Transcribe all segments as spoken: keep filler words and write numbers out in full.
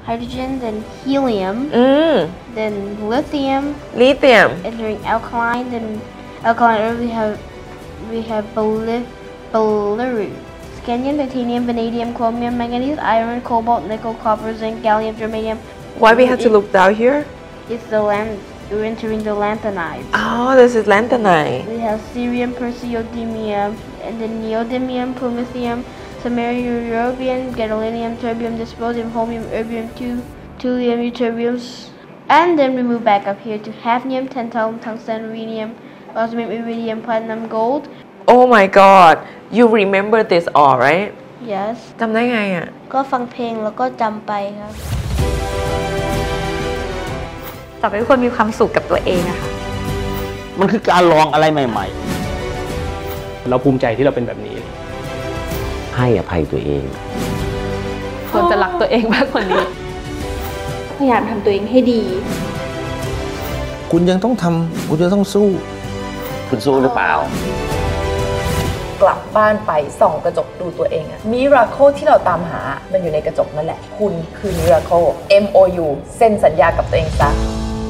hydrogen, then helium, อืม then lithium, ลิเธียม entering alkaline, then alkaline earth we have we have beryllium, scandium, titanium, vanadium, chromium, manganese, iron, cobalt, nickel, copper, zinc, gallium, germanium. Why we have to look down here It's the land we're entering the lanthanides. Oh this is lanthanide We have cerium, praseodymium, and then neodymium, promethium, samarium, europium, gadolinium, terbium, dysprosium, holmium, erbium, tu- thulium, ytterbium, and then we move back up here to hafnium, tantalum, tungsten, rhenium, osmium, iridium, platinum, gold. Oh my god you remember this all right Yes. จำได้ไงอ่ะก็ฟังเพลงแล้วก็จำไปครับต่อไปทุกคนมีความสุขกับตัวเองอะค่ะมันคือการลองอะไรใหม่ๆเราภูมิใจที่เราเป็นแบบนี้ให้อภัยตัวเองควรจะรักตัวเองมากกว่านี้พยายามทำตัวเองให้ดีคุณยังต้องทำคุณจะต้องสู้คุณสู้หรือเปล่ากลับบ้านไปส่องกระจกดูตัวเองอะมิราเคิลที่เราตามหามันอยู่ในกระจกนั่นแหละคุณคือมิราเคิล เอ็ม โอ ยู เซ็นสัญญากับตัวเองซะ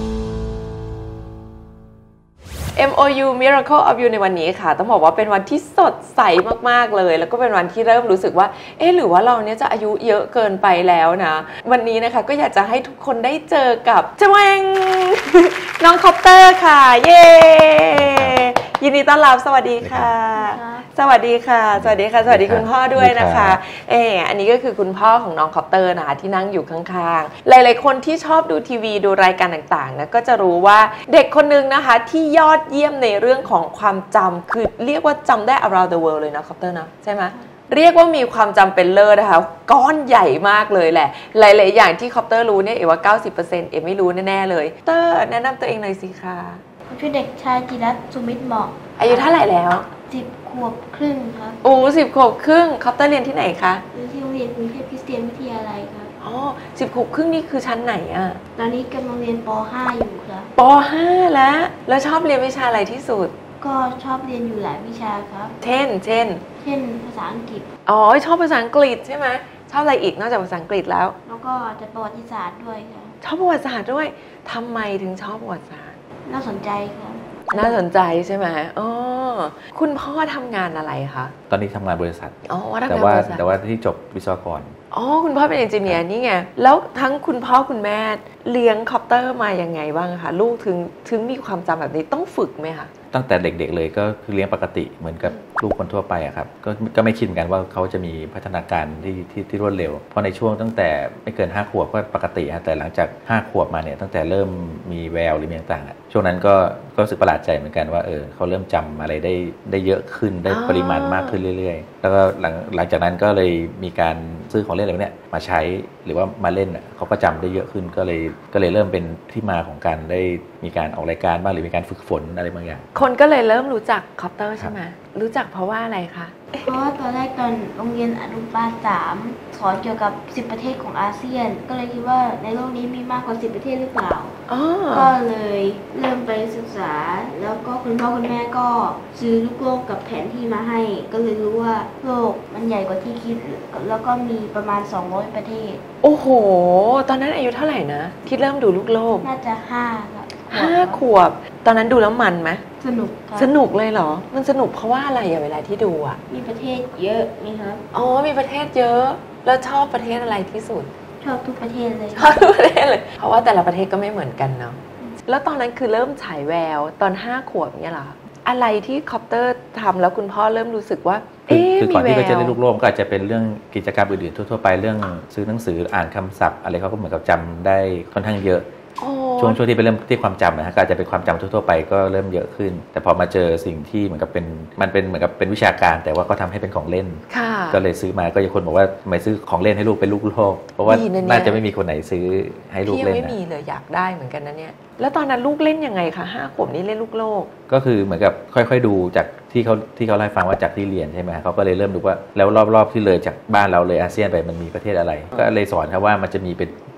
เอ็ม โอ ยู Miracle of You ในวันนี้ค่ะต้องบอกว่าเป็นวันที่สดใสมากๆเลยแล้วก็เป็นวันที่เริ่มรู้สึกว่าเอ๊ะหรือว่าเราเนี่ยจะอายุเยอะเกินไปแล้วนะวันนี้นะคะก็อยากจะให้ทุกคนได้เจอกับจวง น้องคอปเตอร์ค่ะเย้ยินดีต้อนรับสวัสดีค่ะสวัสดีค่ะสวัสดีค่ะสวัสดีคุณพ่อด้วยนะคะเอออันนี้ก็คือคุณพ่อของน้องคอปเตอร์นะคะที่นั่งอยู่ข้างๆหลายๆคนที่ชอบดูทีวีดูรายการต่างๆนะก็จะรู้ว่าเด็กคนนึงนะคะที่ยอดเยี่ยมในเรื่องของความจำคือเรียกว่าจำได้ around the world เลยนะคอปเตอร์นะใช่ไหมเรียกว่ามีความจำเป็นเลิศนะคะก้อนใหญ่มากเลยแหละหลายๆอย่างที่คอปเตอร์รู้เนี่ยเอว่า เก้าสิบเปอร์เซ็นต์ เอไม่รู้แน่ๆเลยเตอร์แนะนำตัวเองหน่อยสิคะชื่อเด็กชายจิรัตน์สุมิตรเหมาะอายุเท่าไหร่แล้วสิบขวบครึ่งครับโอ้สิบขวบครึ่งคอปเตอร์เรียนที่ไหนคะเรียนที่โรงเรียนกรุงเทพคริสเตียนวิทยาลัยครับอ๋อสิบขวบครึ่งนี่คือชั้นไหนอ่ะตอนนี้กำลังเรียนป.ห้า อยู่ครับป.ห้า แล้วแล้วชอบเรียนวิชาอะไรที่สุดก็ชอบเรียนอยู่หลายวิชาครับเช่นเช่นเช่นภาษาอังกฤษอ๋อชอบภาษาอังกฤษใช่ไหมชอบอะไรอีกนอกจากภาษาอังกฤษแล้วแล้วก็จะประวัติศาสตร์ด้วยครับชอบประวัติศาสตร์ด้วยทำไมถึงชอบประวัติศาสตร์น่าสนใจครับน่าสนใจใช่ไหมอ๋อคุณพ่อทำงานอะไรคะตอนนี้ทำงานบริษัทอ๋อแต่ว่าแต่ว่าที่จบวิศวกรอ๋อคุณพ่อเป็นเอนจิเนียร์นี่ไงแล้วทั้งคุณพ่อคุณแม่เลี้ยงคอปเตอร์มายังไงบ้างคะลูกถึงถึงมีความจำแบบนี้ต้องฝึกไหมคะตั้งแต่เด็กๆเลยก็คือเลี้ยงปกติเหมือนกับลูกคนทั่วไปอะครับก็ก็ไม่คิดเหมือนกันว่าเขาจะมีพัฒนาการที่ที่ที่รวดเร็วเพราะในช่วงตั้งแต่ไม่เกินห้าขวบก็ปกติฮะแต่หลังจากห้าขวบมาเนี่ยตั้งแต่เริ่มมีแววหรือมีต่างๆช่วงนั้นก็ก็รู้สึกประหลาดใจเหมือนกันว่าเออเขาเริ่มจำอะไรได้ได้เยอะขึ้นได้ปริมาณมากขึ้นเรื่อยๆแล้วก็หลังหลังจากนั้นก็เลยมีการซื้อของเล่นอะไรเนี่ยมาใช้หรือว่ามาเล่นเขาก็จำได้เยอะขึ้นก็เลยก็เลยเริ่มเป็นที่มาของการได้มีการออกรายการบ้างหรือมีการฝึกฝนอะไรบางอย่างคนก็เลยเริ่มรู้จักคอปเตอร์ใช่ไหมรู้จักเพราะว่าอะไรคะเพราะว่าตอนแรกตอนโรงเรียนอนุบาลสามสอนเกี่ยวกับสิบประเทศของอาเซียนก็เลยคิดว่าในโลกนี้มีมากกว่าสิบประเทศหรือเปล่าก็เลยเริ่มไปศึกษาแล้วก็คุณพ่อคุณแม่ก็ซื้อลูกโลกกับแผนที่มาให้ก็เลยรู้ว่าโลกมันใหญ่กว่าที่คิดแล้วก็มีประมาณสองร้อยประเทศโอ้โหตอนนั้นอายุเท่าไหร่นะที่เริ่มดูลูกโลกน่าจะห้าครับห้าขวบตอนนั้นดูแล้วมันไหมสนุกครับสนุกเลยเหรอมันสนุกเพราะว่าอะไรอะเวลาที่ดูอะมีประเทศเยอะไหมครับอ๋อมีประเทศเยอะแล้วชอบประเทศอะไรที่สุดชอบทุกประเทศเลยชอบทุกประเทศเลยเพราะว่าแต่ละประเทศก็ไม่เหมือนกันเนาะแล้วตอนนั้นคือเริ่มฉายแววตอนห้าขวบเนี่ยเหรออะไรที่คอปเตอร์ทำแล้วคุณพ่อเริ่มรู้สึกว่าเอ๊ะคือก่อนที่เขาจะได้ลูกโลกก็อาจจะเป็นเรื่องกิจกรรมอื่นๆทั่วๆไปเรื่องซื้อหนังสืออ่านคำศัพท์อะไรเขาก็เหมือนกับจำได้ค่อนข้างเยอะช่วงช่วงที่ไปเริ่มที่ความจำนะฮะก็อาจจะเป็นความจำทั่วๆไปก็เริ่มเยอะขึ้นแต่พอมาเจอสิ่งที่เหมือนกับเป็นมันเป็นเหมือนกับเป็นวิชาการแต่ว่าก็ทำให้เป็นของเล่นก็เลยซื้อมาก็ยังคนบอกว่าทำไมซื้อของเล่นให้ลูกเป็นลูกโลกเพราะว่าน่าจะไม่มีคนไหนซื้อให้ลูกเล่นไม่มีเลยอยากได้เหมือนกันนะเนี่ยแล้วตอนนั้นลูกเล่นยังไงคะห้าขวบนี่เล่นลูกโลกก็คือเหมือนกับค่อยๆดูจากที่เขาที่เขาเล่าให้ฟังว่าจากที่เรียนใช่ไหมเขาก็เลยเริ่มดูว่าแล้วรอบๆที่เลยจากบ้านเราเลยอาเซียนไปมันมีประเทศอะไรก็เลยสอนครับว่ามันจะมีเป็น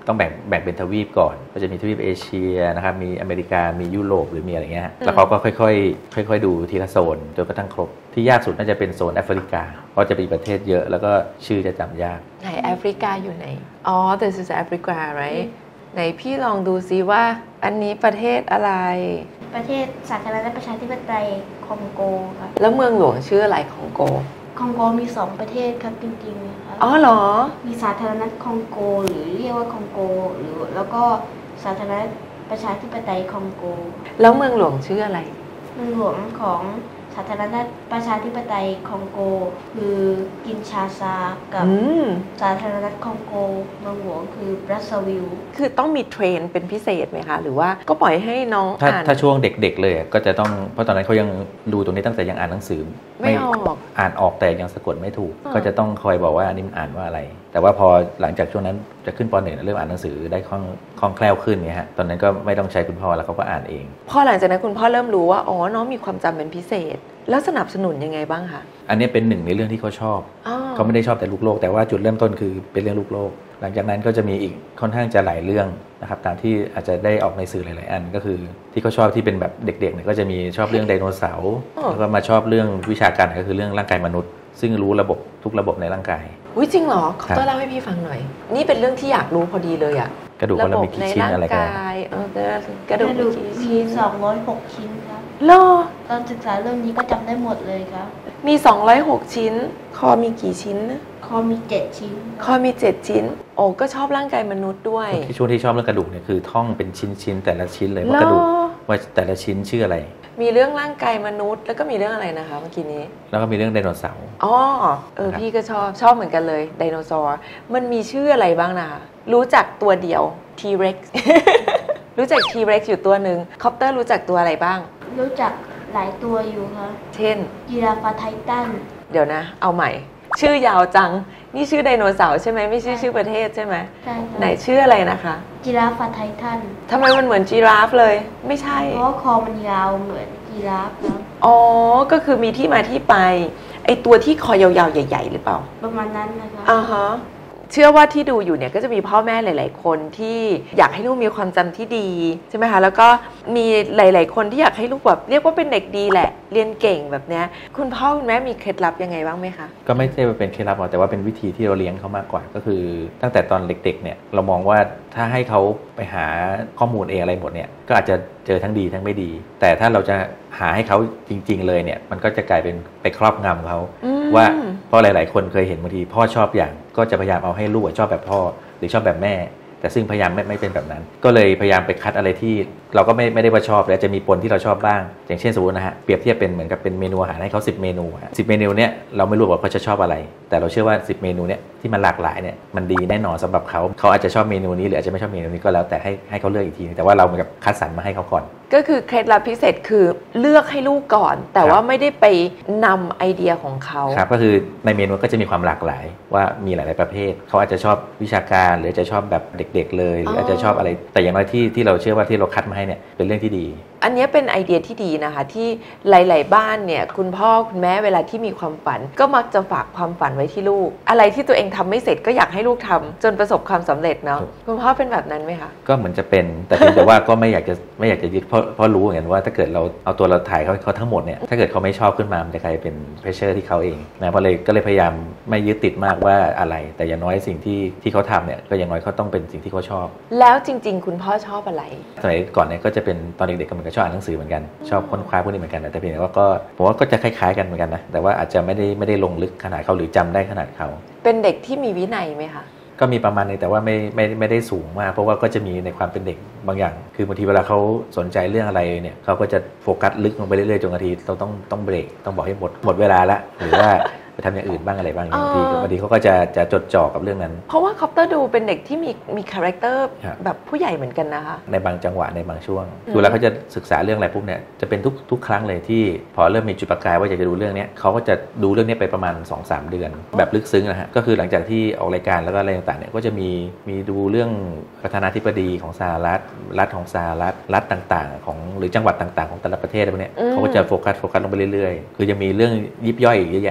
ต้องแบ่งแบ่งเป็นทวีปก่อนก็จะมีทวีปเอเชียนะครับมีอเมริกามียุโรปหรือมีอะไรเงี้ยแล้วเขาก็ค่อยๆค่อยๆดูทีละโซนจนกระทั่งครบที่ยากสุดน่าจะเป็นโซนแอฟริกาเพราะจะมีประเทศเยอะแล้วก็ชื่อจะจำยากไหนแอฟริกาอยู่ไหนอ๋อ this is Africa right ไหนพี่ลองดูซิว่าอันนี้ประเทศอะไรประเทศสาธารณรัฐประชาธิปไตยคองโกครับแล้วเมืองหลวงชื่ออะไรคองโกคองโกมีสองประเทศครับจริงๆนะคะอ๋อเหรอมีสาธารณรัฐคองโกหรือเรียกว่าคองโกหรือแล้วก็สาธารณรัฐประชาธิปไตยคองโกแล้วเมืองหลวงชื่ออะไรเมืองหลวงของสาธารณรัฐประชาธิปไตยคองโกคือกินชาซากับสาธารณรัฐคองโกเมืองหลวงคือบรัสซาวิลคือต้องมีเทรนเป็นพิเศษไหมคะหรือว่าก็ปล่อยให้น้องอ่านถ้าช่วงเด็กๆเลยก็จะต้องเพราะตอนนั้นเขายังดูตรงนี้ตั้งแต่ยังอ่านหนังสือไม่ออกอ่านออกแต่ยังสะกดไม่ถูกก็จะต้องคอยบอกว่าอันนี้มันอ่านว่าอะไรแต่ว่าพอหลังจากช่วงนั้นจะขึ้นป.หนึ่งเริ่มอ่านหนังสือได้คล่องคล่องแคล่วขึ้นเนี่ยฮะตอนนั้นก็ไม่ต้องใช้คุณพ่อแล้วเขาก็อ่านเองพอหลังจากนั้นคุณพ่อเริ่มรู้ว่าอ๋อน้องมีความจำเป็นพิเศษแล้วสนับสนุนยังไงบ้างคะอันนี้เป็นหนึ่งในเรื่องที่เขาชอบเขาไม่ได้ชอบแต่ลูกโลกแต่ว่าจุดเริ่มต้นคือเป็นเรื่องลูกโลกหลังจากนั้นก็จะมีอีกค่อนข้างจะหลายเรื่องนะครับตามที่อาจจะได้ออกในสื่อหลายๆอันก็คือที่เขาชอบที่เป็นแบบเด็กๆเนี่ยก็จะมีชอบเรื่องไดโนเสาร์แล้วก็มาชอบเรื่องวิชาการก็คือเรื่องร่างกายมนุษย์ซึ่งรู้ระบบทุกระบบในร่างกายอุ้ยจริงเหรอเขาต้องเล่าให้พี่ฟังหน่อยนี่เป็นเรื่องที่อยากรู้พอดีเลยอะกระดูกเรามีกี่ชิ้นอะไรกันเออกระดูกมีสองร้อยหกชิ้นครับเหรอตอนศึกษาเรื่องนี้ก็จำได้หมดเลยครับมีสองร้อยหกชิ้นคอมีกี่ชิ้นนะคอมีเจ็ดชิ้นคอมีเจ็ดชิ้นโอ้ก็ชอบร่างกายมนุษย์ด้วยที่ช่วงที่ชอบเรื่องกระดูกเนี่ยคือท่องเป็นชิ้นๆแต่ละชิ้นเลยว่ากระดูกว่าแต่ละชิ้นชื่ออะไรมีเรื่องร่างกายมนุษย์แล้วก็มีเรื่องอะไรนะคะเมื่อกี้นี้แล้วก็มีเรื่องไดโนเสาร์อ๋อเออพี่ก็ชอบชอบเหมือนกันเลยไดโนเสาร์มันมีชื่ออะไรบ้างนะคะรู้จักตัวเดียว T-Rex รู้จัก T-Rex อยู่ตัวหนึ่งคอปเตอร์รู้จักตัวอะไรบ้างรู้จักหลายตัวอยู่ค่ะเช่นยีราฟไททันเดี๋ยวนะเอาใหม่ชื่อยาวจังนี่ชื่อไดโนเสาร์ใช่ไหมไม่ใช่ชื่อประเทศใช่ไหมใช่ไหนชื่ออะไรนะคะยีราฟไททันทำไมมันเหมือนจีราฟเลยไม่ใช่เพราะคอมันยาวเหมือนยีราฟครับอ๋อก็คือมีที่มาที่ไปไอตัวที่คอยาวๆใหญ่ๆหรือเปล่าประมาณนั้นนะคะอ่าฮะเชื่อว่าที่ดูอยู่เนี่ยก็จะมีพ่อแม่หลายๆคนที่อยากให้ลูกมีความจำที่ดีใช่ไหมคะแล้วก็มีหลายๆคนที่อยากให้ลูกแบบเรียกว่าเป็นเด็กดีแหละเรียนเก่งแบบเนี้ยคุณพ่อคุณแม่มีเคล็ดลับยังไงบ้างไหมคะก็ไม่ใช่เป็นเคล็ดลับหรอกแต่ว่าเป็นวิธีที่เราเลี้ยงเขามากกว่าก็คือตั้งแต่ตอนเด็กๆเนี่ยเรามองว่าถ้าให้เขาไปหาข้อมูลเองอะไรหมดเนี่ยก็อาจจะเจอทั้งดีทั้งไม่ดีแต่ถ้าเราจะหาให้เขาจริงๆเลยเนี่ยมันก็จะกลายเป็นไปครอบงำเขาว่าเพราะหลายๆคนเคยเห็นบางทีพ่อชอบอย่างก็จะพยายามเอาให้ลูกชอบแบบพ่อหรือชอบแบบแม่แต่ซึ่งพยายามไม่ไม่เป็นแบบนั้นก็เลยพยายามไปคัดอะไรที่เราก็ไม่ไม่ได้ว่าชอบและจะมีปนที่เราชอบบ้างอย่างเช่นสมมตินะฮะเปรียบเทียบเป็นเหมือนกับเป็นเมนูอาหารให้เขาสิบเมนูสิบเมนูเนี้ยเราไม่รู้ว่าเขาจะชอบอะไรแต่เราเชื่อว่าสิบเมนูเนี้ยที่มันหลากหลายเนี่ยมันดีแน่นอนสำหรับเขาเขาอาจจะชอบเมนูนี้หรืออาจจะไม่ชอบเมนูนี้ก็แล้วแต่ให้ให้เขาเลือกอีกทีแต่ว่าเราเหมือนกับคัดสรรมาให้เขาก่อนก็คือเคล็ดลับพิเศษคือเลือกให้ลูกก่อนแต่ว่าไม่ได้ไปนำไอเดียของเขาครับก็คือในเมนูก็จะมีความหลากหลายว่ามีหลายๆประเภทเขาอาจจะชอบวิชาการหรือจะชอบแบบเด็กๆเลยหรืออาจจะชอบอะไรแต่อย่างน้อยที่ที่เราเชื่อว่าที่เราคัดมาให้เนี่ยเป็นเรื่องที่ดีอันนี้เป็นไอเดียที่ดีนะคะที่หลายๆบ้านเนี่ยคุณพ่อคุณแม่เวลาที่มีความฝันก็มักจะฝากความฝันไว้ที่ลูกอะไรที่ตัวเองทำไม่เสร็จก็อยากให้ลูกทำจนประสบความสำเร็จเนาะคุณพ่อเป็นแบบนั้นไหมคะก็เหมือนจะเป็นแต่เพียงแต่ว่าก็ไม่อยากจะไม่อยากจะยึดเพราะเพราะรู้เหมือนกันว่าถ้าเกิดเราเอาตัวเราถ่ายเขาเขาทั้งหมดเนี่ยถ้าเกิดเขาไม่ชอบขึ้นมามันจะกลายเป็นเพรสเชอร์ที่เขาเองนะเพราะเลยก็เลยพยายามไม่ยึดติดมากว่าอะไรแต่อย่างน้อยสิ่งที่ที่เขาทำเนี่ยก็อย่างน้อยเขาต้องเป็นสิ่งที่เขาชอบแล้วจริงๆคุณพ่อชอบอะไรสมัยก่อนเนี่ยก็จะเป็นตอนเด็กๆก็เหมือนกับชอบอ่านหนังสือเหมือนกันชอบค้นคว้าพวกนี้เหมือนกันแต่เพียงแต่ว่าก็ผมว่าก็จะคล้ายๆกันเหมือนกันนะแต่ว่าอาจจะไม่ได้ไม่ได้ลงลึกขนาดเขาหรือจำได้ขนาดเขาเป็นเด็กที่มีวินัยไหมคะก็มีประมาณนึงแต่ว่าไม่ไม่ไม่ได้สูงมากเพราะว่าก็จะมีในความเป็นเด็กบางอย่างคือบางทีเวลาเขาสนใจเรื่องอะไรเนี่ยเขาก็จะโฟกัสลึกลงไปเรื่อยๆจนบางทีเราต้องต้องเบรกต้องบอกให้หมดหมดเวลาละหรือว่าไปทำอย่างอื่นบ้างอะไรบ้างบางทีบางทีเขาก็จะจะจดจ่อกับเรื่องนั้นเพราะว่าคอปเตอร์ดูเป็นเด็กที่มีมีคาแรคเตอร์แบบผู้ใหญ่เหมือนกันนะคะในบางจังหวะในบางช่วงคือเวลาเขาจะศึกษาเรื่องอะไรปุ๊บเนี่ยจะเป็นทุกทุกครั้งเลยที่พอเริ่มมีจุดประกายว่าอยากจะดูเรื่องนี้เขาก็จะดูเรื่องนี้ไปประมาณ สองสาม เดือนแบบลึกซึ้งนะฮะก็คือหลังจากที่ออกรายการแล้วก็อะไรต่างๆเนี่ยก็จะมีมีดูเรื่องประธานาธิบดีของสหรัฐรัฐของสหรัฐรัฐต่างๆของหรือจังหวัดต่างๆของแต่ละประเทศพวกนี้เขาก็จะโฟกัสโฟกัสลงไปเรื่อยๆคือจะมีเรื่องยิบย่อยเยอะแยะนะเรื่อง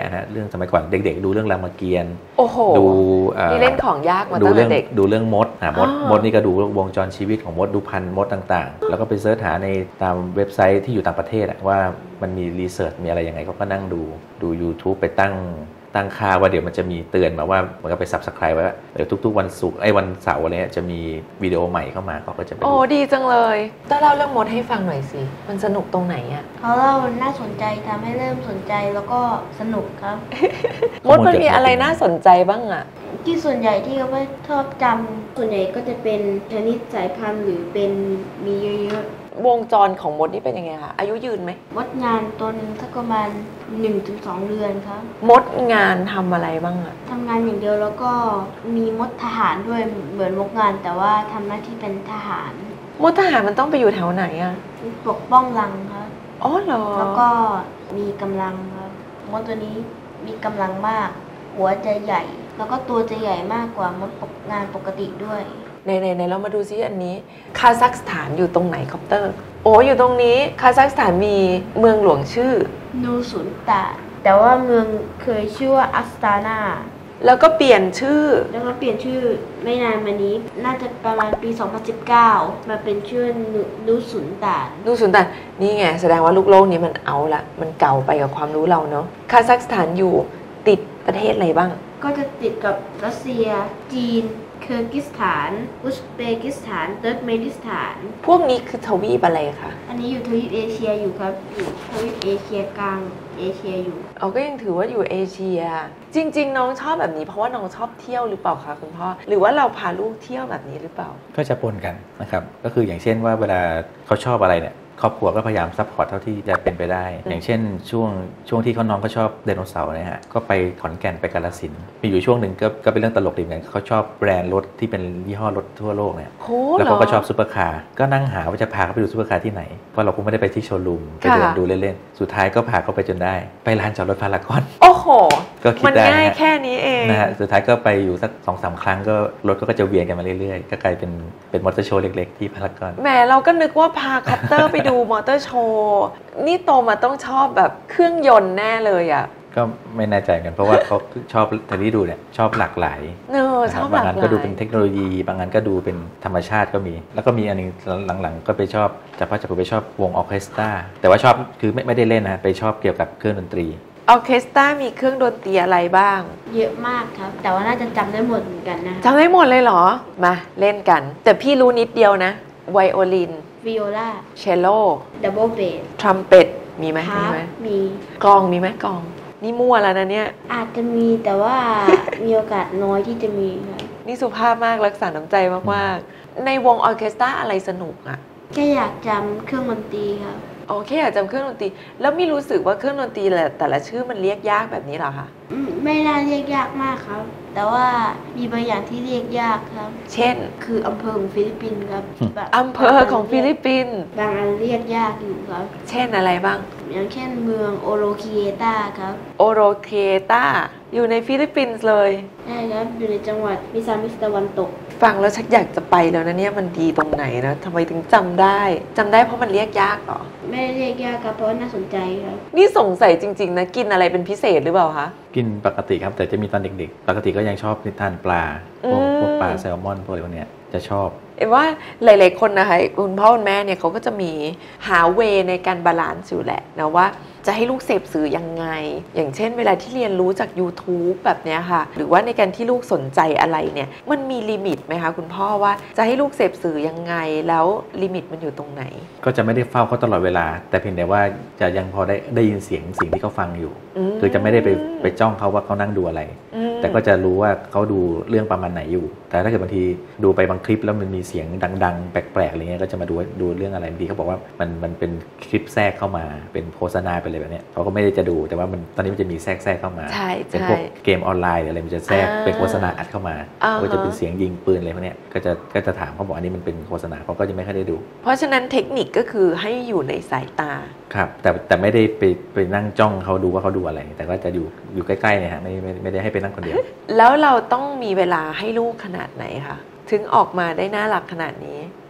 สมัยก่อนเด็กๆดูเรื่องรามเกียรติ์โอ้โหดูอ่อนี่เล่นของยากมาดูตั้งเรื่แต่องเด็กดูเรื่องมดอ่ามดอ๋อมดนี่ก็ดูวงจรชีวิตของมดดูพันธุ์มดต่างๆ แล้วก็ไปเสิร์ชหาในตามเว็บไซต์ที่อยู่ต่างประเทศอะว่ามันมีรีเสิร์ชมีอะไรยังไงเขาก็นั่งดูดู YouTube ไปตั้งตั้งค่าว่าเดี๋ยวมันจะมีเตือนมาว่าเหมือนกับไป Subscribe ไว้ว่าเดี๋ยวทุกๆวันศุกร์ไอ้วันเสาร์อะไรเงี้ยจะมีวิดีโอใหม่เข้ามาเขาก็จะไปโอ้ดูดีจังเลยต้องเล่าเรื่องมดให้ฟังหน่อยสิมันสนุกตรงไหนอะเพราะเราน่าสนใจทำให้เริ่มสนใจแล้วก็สนุกครับมดมันมีอะไรน่าสนใจบ้างอะที่ส่วนใหญ่ที่เขาไม่ชอบจำส่วนใหญ่ก็จะเป็นชนิดสายพันธุ์หรือเป็นมีเยอะวงจรของมดนี่เป็นยังไงคะอายุยืนไหมๆมดงานตัวหนึงสักประมาณ หนึ่งถึงสอง เดือนครับมดงานทำอะไรบ้างอะทำงานอย่างเดียวแล้วก็มีมดทหารด้วยเหมือนมดงานแต่ว่าทำหน้าที่เป็นทหารมดทหารมันต้องไปอยู่แถวไหนอะปกป้องรังครับอ๋อเหรอแล้วก็มีกำลังครับมดตัวนี้มีกำลังมาก หัวจะใหญ่ แล้วก็ตัวจะใหญ่มากกว่ามดปกงานปกติด้วยในในในเรามาดูซิอันนี้คาซัคสถานอยู่ตรงไหนคอปเตอร์โอ้อยู่ตรงนี้คาซัคสถานมีเมืองหลวงชื่อนูสุนตานแต่ว่าเมืองเคยชื่อว่าอัสตานาแล้วก็เปลี่ยนชื่อแล้วก็เปลี่ยนชื่อไม่นานมานี้น่าจะประมาณปี สองพันสิบเก้า มาเป็นชื่อนูนูสุนตานดูสุนตันนี่ไงแสดงว่าลูกโลกนี้มันเอาละมันเก่าไปกับความรู้เราเนาะคาซัคสถานอยู่ติดประเทศอะไรบ้างก็จะติดกับรัสเซีย จีน เคิร์กิสถาน อุซเบกิสถาน เติร์กเมนิสถานพวกนี้คือทวีปอะไรคะอันนี้อยู่ทวีปเอเชียอยู่ครับ อยู่ทวีปเอเชียกลางเอเชียอยู่เอาก็ยังถือว่าอยู่เอเชีย จริง ๆ น้องชอบแบบนี้เพราะว่าน้องชอบเที่ยวหรือเปล่าคะคุณพ่อหรือว่าเราพาลูกเที่ยวแบบนี้หรือเปล่าก็จะปนกันนะครับก็คืออย่างเช่นว่าเวลาเขาชอบอะไรเนี่ยครอบครัวก็พยายามซัพพอร์ตเท่าที่จะเป็นไปได้ อย่างเช่นช่วงช่วงที่เขาน้องก็ชอบไดโนเสาร์เนี่ยฮะก็ไปขอนแก่นไปกาฬสินธุ์มีอยู่ช่วงหนึ่งก็ก็เป็นเรื่องตลกดีเหมือนกันเขาชอบแบรนด์รถที่เป็นยี่ห้อรถทั่วโลกเนี่ยโหแล้วเขาหรก็อชอบซุปเปอร์คาร์ก็นั่งหาว่าจะพาเขาไปดูซุปเปอร์คาร์ที่ไหนเพราะเราคงไม่ได้ไปที่โชว์รูมไปเดินค่ะดูเล่นๆสุดท้ายก็พาเขาไปจนได้ไปลานจอดรถพารากอนโอ้โหก็คิดมันได้ง่ายนะฮะแค่นี้เองนะฮะสุดท้ายก็ไปอยู่สักสองสามครั้งก็รถก็จะเวียนกันมาเรื่อยๆก็กลายเป็นเป็นมอเตอร์โชว์เล็กๆที่พารากอนแหมเราก็นึกว่าพาคอปเตอร์ไปดูมอเตอร์โชว์นี่โตมาต้องชอบแบบเครื่องยนต์แน่เลยอ่ะก็ไม่แน่ใจกันเพราะว่าเขาชอบแต่ที่ดูเนี่ยชอบหลากหลายเนอะชอบหลากหลายบางอันก็ดูเป็นเทคโนโลยีบางอันก็ดูเป็นธรรมชาติก็มี แล้วก็มีอันนึงหลังๆ ก็ไปชอบจับพ่อจับผูไปชอบวงออร์เคสตราแต่ว่าชอบคือไม่ไม่ได้เล่นนะไปชอบเกี่ยวกับเครื่องดนตรีออร์เคสตรามีเครื่องดนตรีอะไรบ้างเยอะมากครับ แต่ว่าน่าจะจำได้หมดเหมือนกันนะจำได้หมดเลยเหรอ มาเล่นกัน แต่พี่รู้นิดเดียวนะไวโอลินวิโอลาเชลโลดับเบิลเบสทรัมเป็ตมีไหมฮามีร์ปไหมมีกลองมีไหมกลอง นี่มั่วแล้วนะเนี่ยอาจจะมีแต่ว่า มีโอกาสน้อยที่จะมีครับนี่สุภาพมากรักษาน้ำใจมากๆ ในวงออร์เคสตราอะไรสนุกอะแค่อยากจำเครื่องดนตรีครับโอเคอยากจำเครื่องดนตรีแล้วไม่รู้สึกว่าเครื่องดนตรีแต่แต่ละชื่อมันเรียกยากแบบนี้เหรอคะอืมไม่น่าเรียกยากมากครับ แต่ว่ามีบางอย่างที่เรียกยากครับเช่นคืออำเภอของฟิลิปปินส์ครับแบบอำเภอของฟิลิปปินส์บางอันเรียกยากอยู่ครับเช่นอะไรบ้างอย่างเช่นเมืองโอโรคิเอตาครับโอโรเคตาอยู่ในฟิลิปปินส์เลยใช่ครับ อยู่ในจังหวัดมิซามิสตะวันตกฟังแล้วชักอยากจะไปแล้วนะเนี่ยมันดีตรงไหนนะทำไมถึงจำได้จำได้เพราะมันเรียกยากเหรอไม่ได้เรียกยากครับเพราะว่าน่าสนใจครับนี่สงสัยจริงๆนะกินอะไรเป็นพิเศษหรือเปล่าคะกินปกติครับแต่จะมีตอนเด็กๆ ปกติก็ยังชอบทานปลาพวกอืมพวกปลาแซลมอนพวกอะไรพวกเนี้ยจะชอบเอ็มว่าหลายๆคนนะคะคุณพ่อคุณแม่เนี่ยเขาก็จะมีหาเวในการบาลานซ์อยู่แหละนะว่าจะให้ลูกเสพสื่อยังไง อย่างเช่นเวลาที่เรียนรู้จาก YouTube แบบเนี้ยค่ะหรือว่าในการที่ลูกสนใจอะไรเนี่ยมันมีลิมิตไหมคะคุณพ่อว่าจะให้ลูกเสพสื่อยังไงแล้วลิมิตมันอยู่ตรงไหนก็จะไม่ได้เฝ้าเขาตลอดเวลา แต่เพียงแต่ว่าจะยังพอได้ได้ยินเสียงสิ่งที่เขาฟังอยู่อืมคือจะไม่ได้ไปไปจ้องเขาว่าเขานั่งดูอะไรอืมแต่ก็จะรู้ว่าเขาดูเรื่องประมาณไหนอยู่ แต่ถ้าเกิดบางทีดูไปบางคลิปแล้วมันมีเสียงดังๆ แปลกๆอะไรเงี้ยก็จะมาดูดูเรื่องอะไรบางทีเขาบอกว่ามันมันเป็นคลิปแทรกเข้ามาเป็นโฆษณาไปเลยแบบเนี้ยเขาก็ไม่ได้จะดูแต่ว่ามันตอนนี้มันจะมีแทรกแทรกเข้ามาใช่เป็นใช่พวกเกมออนไลน์หรืออะไรมันจะแทรกอ่าเป็นโฆษณาอัดเข้ามาอ่าฮะก็จะเป็นเสียงยิงปืนอะไรพวกเนี้ยก็จะก็จะถามเขาบอกอันนี้มันเป็นโฆษณาเขาก็จะไม่ค่อยได้ดูเพราะฉะนั้นเทคนิคก็คือให้อยู่ในสายตาครับแต่แต่ไม่ได้ไปไปนั่งจ้องเขาดูว่าเขาดูอะไร แต่ก็จะอยู่อยู่ใกล้ๆเนี่ยฮะไม่ไม่ไม่ได้ให้ไปนั่งคนเดียวแล้วเราต้องมีเวลาให้ลูกขนาดไหนคะถึงออกมาได้น่ารักขนาดนี้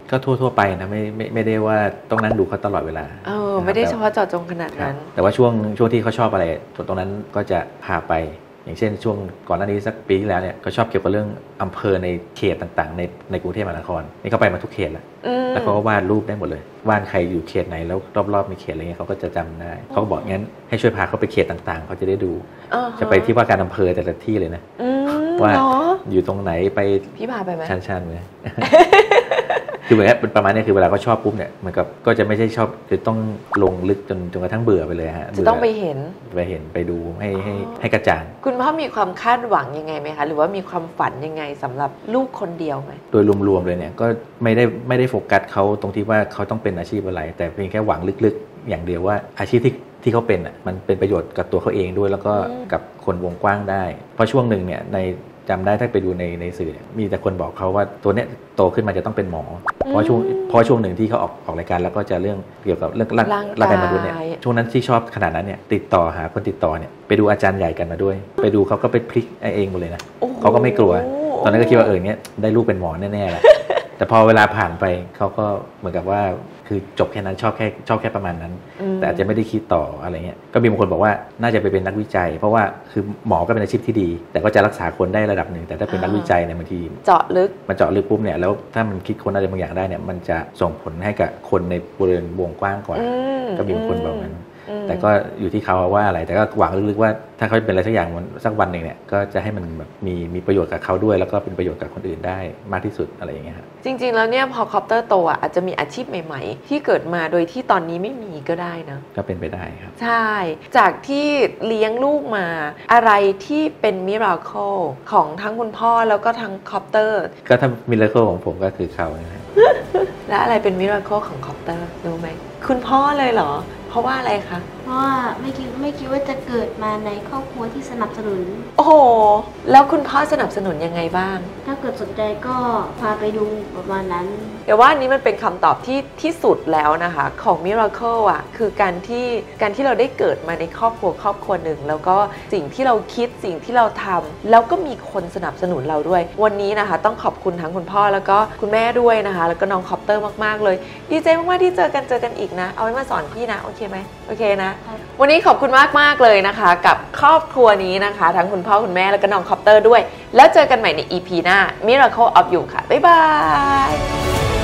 ก็ทั่วๆไปนะไม่ไม่ไม่ได้ว่าต้องนั่งดูเขาตลอดเวลาเออไม่ได้เฉพาะเจาะจงขนาดนั้นแต่ว่าช่วงช่วงที่เขาชอบอะไรตรงนั้นก็จะพาไปอย่างเช่นช่วงก่อนหน้านี้สักปีที่แล้วเนี่ยเขาชอบเกี่ยวกับเรื่องอำเภอในเขตต่างๆในในกรุงเทพมหานครนี่เขาไปมาทุกเขตแล้วแล้วเขาก็วาดรูปได้หมดเลยวาดใครอยู่เขตไหนแล้วรอบๆมีเขตอะไรเงี้ยเขาก็จะจำได้เขาก็บอกงั้นให้ช่วยพาเขาไปเขตต่างๆเขาจะได้ดูจะไปที่ว่าการอำเภอแต่ละที่เลยนะว่าอยู่ตรงไหนไปพี่พาไปไหมชันๆเลยคือเหมือนเป็นประมาณนี้คือเวลาเขาชอบปุ๊บเนี่ยเหมือนกับก็จะไม่ใช่ชอบคือต้องลงลึกจนจนกระทั่งเบื่อไปเลยฮะจะต้องไปเห็นไปเห็นไปดูให้ให้ให้กระจ่างคุณพ่อมีความคาดหวังยังไงไหมคะหรือว่ามีความฝันยังไงสำหรับลูกคนเดียวไหมโดยรวมๆเลยเนี่ยก็ไม่ได้ไม่ได้โฟกัสเขาตรงที่ว่าเขาต้องเป็นอาชีพอะไรแต่เพียงแค่หวังลึกๆอย่างเดียวว่าอาชีพที่ที่เขาเป็นอ่ะมันเป็นประโยชน์กับตัวเขาเองด้วยแล้วก็กับคนวงกว้างได้เพราะช่วงหนึ่งเนี่ยในจำได้ถ้าไปดูในในสื่อมีแต่คนบอกเขาว่าตัวเนี้ยโตขึ้นมาจะต้องเป็นหมอเพราะช่วงเพราะช่วงหนึ่งที่เขาออกออกรายการแล้วก็จะเรื่องเกี่ยวกับเรื่องร่างร่างกายมนุษย์เนี่ยช่วงนั้นที่ชอบขนาดนั้นเนี่ยติดต่อหาคนติดต่อเนี่ยไปดูอาจารย์ใหญ่กันมาด้วยไปดูเขาก็ไปพลิกเองหมดเลยนะเขาก็ไม่กลัวตอนนั้นก็คิดว่าเออเนี้ยได้ลูกเป็นหมอแน่ๆแหละแต่พอเวลาผ่านไปเขาก็เหมือนกับว่าคือจบแค่นั้นชอบแค่ชอบแค่ประมาณนั้นแต่อาจจะไม่ได้คิดต่ออะไรเงี้ยก็มีบางคนบอกว่าน่าจะไปเป็นนักวิจัยเพราะว่าคือหมอก็เป็นอาชีพที่ดีแต่ก็จะรักษาคนได้ระดับหนึ่งแต่ถ้าเป็นนักวิจัยเนี่ยบางทีเจาะลึกมันเจาะลึกปุ๊บเนี่ยแล้วถ้ามันคิดค้นอะไรบางอย่างได้เนี่ยมันจะส่งผลให้กับคนในบริเวณวงกว้างกว่าก็มีบางคนบอกนั้นแต่ก็อยู่ที่เขาว่าอะไรแต่ก็หวังลึกๆว่าถ้าเขาเป็นอะไรสักอย่างสักวันหนึ่งเนี่ยก็จะให้มันแบบมีมีประโยชน์กับเขาด้วยแล้วก็เป็นประโยชน์กับคนอื่นได้มากที่สุดอะไรอย่างเงี้ยครับจริงๆแล้วเนี่ยพอคอปเตอร์โตอ่ะอาจจะมีอาชีพใหม่ๆที่เกิดมาโดยที่ตอนนี้ไม่มีก็ได้นะก็เป็นไปได้ครับใช่จากที่เลี้ยงลูกมาอะไรที่เป็นมิราเคิลของทั้งคุณพ่อแล้วก็ทั้งคอปเตอร์ก็ถ้ามิราเคิลของผมก็คือเขานะและอะไรเป็นมิราเคิลของคอปเตอร์รู้ไหมคุณพ่อเลยเหรอเพราะว่าอะไรคะเพราะว่าไม่คิดไม่คิดว่าจะเกิดมาในครอบครัวที่สนับสนุนโอ้โหแล้วคุณพ่อสนับสนุนยังไงบ้างถ้าเกิดสนใจก็พาไปดูประมาณนั้นเดี๋ยวว่าอันนี้มันเป็นคำตอบที่ที่สุดแล้วนะคะของ Miracle อ่ะคือการที่การที่เราได้เกิดมาในครอบครัวครอบครัวหนึ่งแล้วก็สิ่งที่เราคิดสิ่งที่เราทำแล้วก็มีคนสนับสนุนเราด้วยวันนี้นะคะต้องขอบคุณทั้งคุณพ่อแล้วก็คุณแม่ด้วยนะคะแล้วก็น้องคอปเตอร์มากๆเลยดีใจมากๆที่เจอกันเจอกันอีกนะเอาไว้มาสอนพี่นะโอเคไหมโอเคนะวันนี้ขอบคุณมากๆเลยนะคะกับครอบครัวนี้นะคะทั้งคุณพ่อคุณแม่แล้วก็น้องคอปเตอร์ด้วยแล้วเจอกันใหม่ใน อี พี หน้า Miracle of You ค่ะบ๊ายบาย